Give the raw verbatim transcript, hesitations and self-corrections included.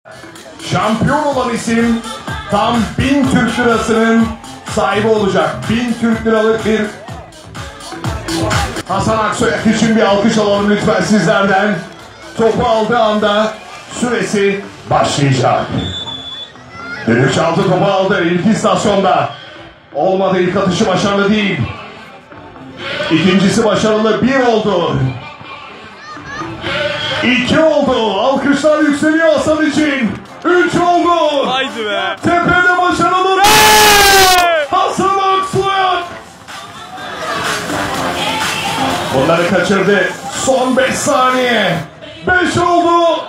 Şampiyon olan isim tam bin Türk lirasının sahibi olacak. Bin Türk liralık bir Hasan Aksoyak için bir alkış alalım lütfen sizlerden. Topu aldığı anda süresi başlayacak. Düdük çaldı, topu aldı ilk istasyonda. Olmadı, ilk atışı başarılı değil. İkincisi başarılı, bir oldu. İki oldu. Alkışlar yükseliyor Hasan için. Üç oldu. Haydi be. Tepede başarılı. Hey! Hasan Aksoyak. Bunları kaçırdı. Son beş saniye. Beş oldu.